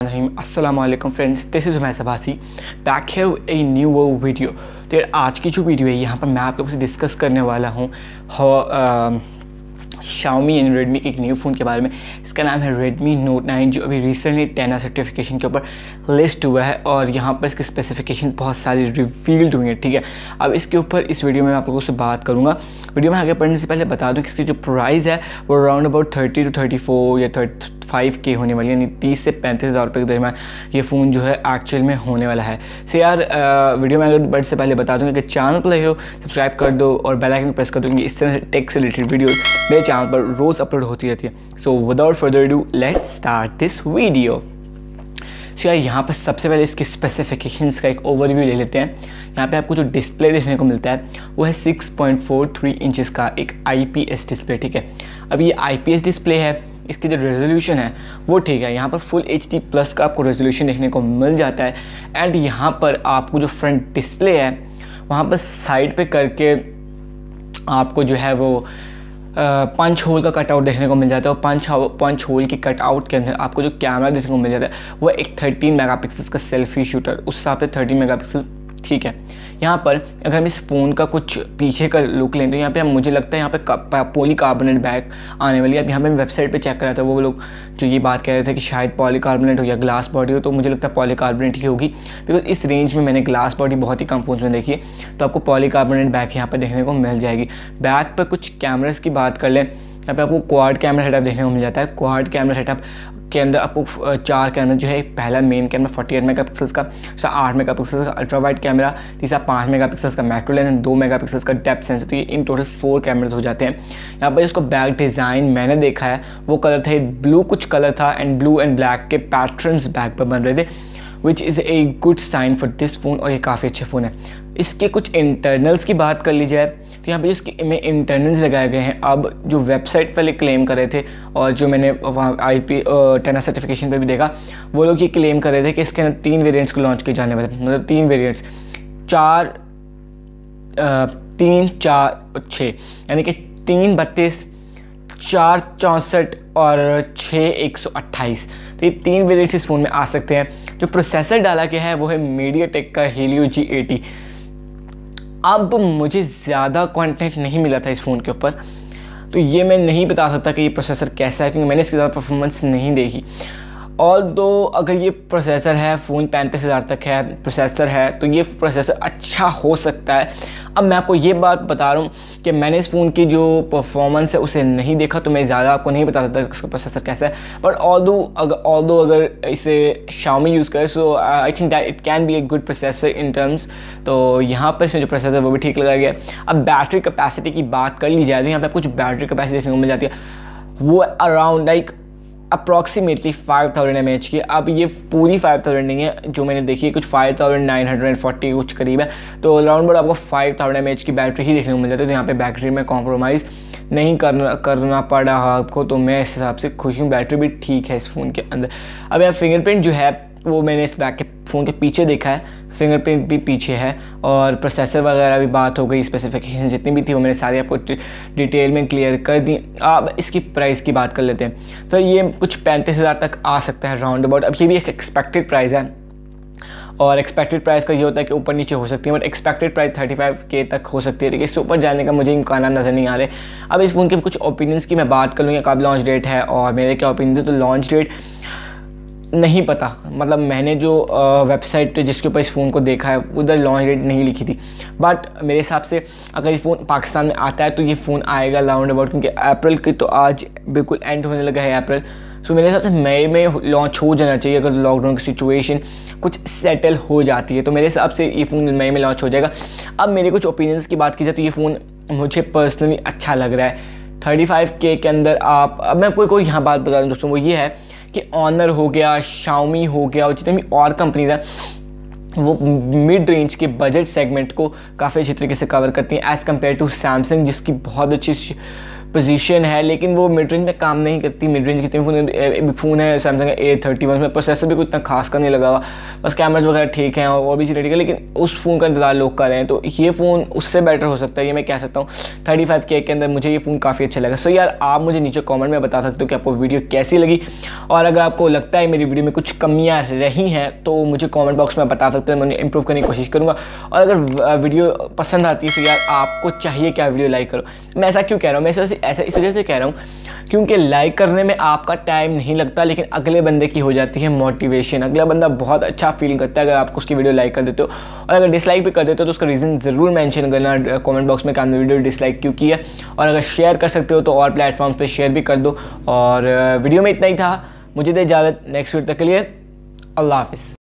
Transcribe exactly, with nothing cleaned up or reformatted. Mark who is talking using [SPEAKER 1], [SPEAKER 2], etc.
[SPEAKER 1] बिस्मिल्लाहिर्रहमानिर्रहीम अस्सलामु अलैकुम friends, this is Umair Sabasi back have a new वो वीडियो। तो यार आज की जो वीडियो है यहाँ पर मैं आप लोगों से डिस्कस करने वाला हूँ Xiaomi एंड Redmi के एक न्यू फ़ोन के बारे में। इसका नाम है Redmi Note नाइन, जो अभी रिसेंटली टेन सर्टिफिकेशन के ऊपर लिस्ट हुआ है और यहाँ पर इसकी स्पेसिफिकेशन बहुत सारी रिवील्ड हुई हैं। ठीक है, अब इसके ऊपर इस वीडियो में मैं आप लोगों से बात करूँगा। वीडियो में आगे बढ़ने से पहले बता दूँ कि इसकी जो प्राइस है वो around about thirty two thirty four या थर्टी फाइव के होने वाली है, यानी तीस से पैंतीस हज़ार रुपये के दरमियान ये फ़ोन जो है एक्चुअल में होने वाला है। सो यार आ, वीडियो में आगे बढ़ने से पहले बता दूँगा कि चैनल पर हो सब्सक्राइब कर दो और बेल आइकन प्रेस कर दो, क्योंकि इस तरह से टेक से रिलेटेड वीडियो मेरे चैनल पर रोज़ अपलोड होती रहती है। So without further do let's start this video. So यार यहाँ पर सबसे पहले इसकी स्पेसिफिकेशंस का एक ओवरव्यू ले लेते हैं। यहाँ पे आपको जो डिस्प्ले देखने को मिलता है वो है six point four three inches का एक आई पी एस डिस्प्ले। ठीक है, अब ये आई पी एस डिस्प्ले है, इसकी जो रेजोल्यूशन है वो ठीक है, यहाँ पर फुल एच डी प्लस का आपको रेजोल्यूशन देखने को मिल जाता है। एंड यहाँ पर आपको जो फ्रंट डिस्प्ले है वहाँ पर साइड पे करके आपको जो है वो पंच होल का कटआउट देखने को मिल जाता है और पंच पंच होल की कटआउट के अंदर आपको जो कैमरा देखने को मिल जाता है वो एक थर्टीन मेगापिक्सल का सेल्फी शूटर, उस हिसाब से थर्टीन मेगापिक्सल। ठीक है, यहाँ पर अगर हम इस फ़ोन का कुछ पीछे का लुक लें तो यहाँ पे मुझे लगता है यहाँ पे पॉलीकार्बोनेट बैक आने वाली है। अब यहाँ पे मैं वेबसाइट पे चेक कर रहा था, वो लोग जो ये बात कह रहे थे कि शायद पॉलीकार्बोनेट हो या ग्लास बॉडी हो, तो मुझे लगता है पॉलीकार्बोनेट ही होगी, बिकॉज इस रेंज में मैंने ग्लास बॉडी बहुत ही कम फोन में देखी है। तो आपको पॉलीकार्बोनेट बैक यहाँ पर देखने को मिल जाएगी। बैक पर कुछ कैमरास की बात कर लें, यहाँ पे आपको क्वाड कैमरा सेटअप देखने को मिल जाता है। क्वाड कैमरा सेटअप के अंदर आपको चार कैमरा जो है, पहला main camera forty eight mega pixels का, दूसरा आठ मेगा पिक्सल्स का अल्ट्रा वाइड कैमरा, तीसरा पाँच मेगा पिक्सल्स का मैक्रो लेंस, दो मेगा पिक्सल्स का डेप्थ सेंसर। तो ये इन टोटल फोर कैमराज हो जाते हैं। यहाँ पर इसको बैक डिज़ाइन मैंने देखा है वो कलर था ब्लू, कुछ कलर था एंड ब्लू एंड ब्लैक के पैटर्न्स बैक पर बन रहे थे, which is a good sign for this phone और ये काफ़ी अच्छे फ़ोन है। इसके कुछ इंटरनल्स की बात कर ली जाए तो यहाँ पे इसके में इंटरनल्स लगाए गए हैं। अब जो वेबसाइट वाले क्लेम कर रहे थे और जो मैंने वहाँ आई पी टेन सर्टिफिकेशन पे भी देखा, वो लोग ये क्लेम कर रहे थे कि इसके अंदर तीन वेरिएंट्स को लॉन्च किए जाने वाले, मतलब तीन वेरिएंट्स, चार आ, तीन चार छः, यानी कि तीन बत्तीस, चार चौंसठ और छः एक सौ अट्ठाईस। तो ये तीन वेरिएंट्स इस फ़ोन में आ सकते हैं। जो प्रोसेसर डाला गया है वो है मीडियाटेक का हेलियो जी एटी। अब मुझे ज़्यादा कंटेंट नहीं मिला था इस फ़ोन के ऊपर, तो ये मैं नहीं बता सकता कि ये प्रोसेसर कैसा है, क्योंकि मैंने इसकी ज़्यादा परफॉर्मेंस नहीं देखी। और दो अगर ये प्रोसेसर है, फ़ोन पैंतीस हज़ार तक है प्रोसेसर है, तो ये प्रोसेसर अच्छा हो सकता है। अब मैं आपको ये बात बता रहा हूँ कि मैंने इस फ़ोन की जो परफॉर्मेंस है उसे नहीं देखा, तो मैं ज़्यादा आपको नहीं बता सकता इसका प्रोसेसर कैसा है। बट ऑल्दो अगर ऑल्दो अगर इसे Xiaomi यूज़ करे, so I think that it can be a good processor in terms. तो यहाँ पर इसमें जो प्रोसेसर है वो भी ठीक लगाया गया है। अब बैटरी कैपेसिटी की बात कर ली जाए तो यहाँ पर कुछ बैटरी कैपेसिटी देखने को मिल जाती है, वो around like approximately five thousand M H की। अब ये पूरी फाइव थाउजेंड नहीं है, जो मैंने देखी है कुछ five thousand nine hundred forty कुछ करीब है, तो अराउंड बट आपको फाइव थाउजेंड एम एच की बैटरी ही देखने को मिल जाती है। तो यहाँ पे बैटरी में कॉम्प्रोमाइज़ नहीं करना करना पड़ा आपको, तो मैं इस हिसाब से खुश हूँ। बैटरी भी ठीक है इस फ़ोन के अंदर। अब यहाँ फिंगरप्रिंट जो है वो मैंने इस बैक के फ़ोन के पीछे देखा है, फिंगरप्रिंट भी पीछे है और प्रोसेसर वगैरह भी बात हो गई, स्पेसिफिकेशन जितनी भी थी वो मैंने सारी आपको डिटेल में क्लियर कर दी। अब इसकी प्राइस की बात कर लेते हैं। तो ये कुछ पैंतीस हज़ार तक आ सकता है राउंड अबाउट। अब ये भी एक एक्सपेक्टेड प्राइस है और एक्सपेक्टेड प्राइस का ये होता है कि ऊपर नीचे हो सकती है, but expected price thirty five K तक हो सकती है। लेकिन इससे ऊपर जाने का मुझे इम्कान नज़र नहीं आ रहे। अब इस फ़ोन के कुछ ओपिनियंस की मैं बात कर लूँगी, कब लॉन्च डेट है और मेरे क्या ओपिनियन है। तो लॉन्च डेट नहीं पता, मतलब मैंने जो वेबसाइट पे जिसके ऊपर इस फ़ोन को देखा है उधर लॉन्च डेट नहीं लिखी थी, बट मेरे हिसाब से अगर इस फ़ोन पाकिस्तान में आता है तो ये फ़ोन आएगा राउंड अबाउट, क्योंकि अप्रैल की तो आज बिल्कुल एंड होने लगा है अप्रैल। सो मेरे हिसाब से मई में लॉन्च हो जाना चाहिए अगर लॉकडाउन की सिचुएशन कुछ सेटल हो जाती है, तो मेरे हिसाब से ये फ़ोन मई में लॉन्च हो जाएगा। अब मेरे कुछ ओपिनियंस की बात की जाए तो ये फ़ोन मुझे पर्सनली अच्छा लग रहा है। थर्टी फाइव के के अंदर आप, अब मैं कोई कोई यहाँ बात बता दूँ दोस्तों, वो ये है कि ऑनर हो गया, Xiaomi हो गया और जितने भी और कंपनीज हैं वो मिड रेंज के बजट सेगमेंट को काफ़ी अच्छी तरीके से कवर करती हैं एज़ कम्पेयर टू सैमसंग, जिसकी बहुत अच्छी पोजीशन है, लेकिन वो मिड रेंज में काम नहीं करती। मिड रेंज कितने फ़ोन फ़ोन है सैमसंग ए थर्टी वन में, प्रोसेसर भी कुछ इतना खास का नहीं लगा हुआ, बस कैमराज वगैरह ठीक हैं और भी चीज़ें ठीक है, लेकिन उस फ़ोन का इंतजार लोग कर रहे हैं। तो ये फ़ोन उससे बेटर हो सकता है, ये मैं कह सकता हूँ। थर्टी फाइव के के अंदर मुझे ये फ़ोन काफ़ी अच्छा लगा। सो यार आप मुझे नीचे कॉमेंट में बता सकते हो कि आपको वीडियो कैसी लगी, और अगर आपको लगता है मेरी वीडियो में कुछ कमियाँ रही हैं तो मुझे कॉमेंट बॉक्स में बता सकते हो, मैं इंप्रूव करने की कोशिश करूँगा। और अगर वीडियो पसंद आती है तो यार आपको चाहिए क्या वीडियो लाइक करो। मैं ऐसा क्यों कह रहा हूँ, मैं ऐसा ऐसा इस वजह से कह रहा हूँ क्योंकि लाइक करने में आपका टाइम नहीं लगता, लेकिन अगले बंदे की हो जाती है मोटिवेशन। अगला बंदा बहुत अच्छा फील करता है अगर आप उसकी वीडियो लाइक कर देते हो, और अगर डिसलाइक भी कर देते हो तो उसका रीज़न ज़रूर मेंशन करना कमेंट बॉक्स में कि आपने वीडियो डिसलाइक क्यों की है। और अगर शेयर कर सकते हो तो और प्लेटफॉर्म्स पे शेयर भी कर दो। और वीडियो में इतना ही था, मुझे दे इजाज़त, नेक्स्ट वीडियो तक के लिए अल्लाह हाफिज़।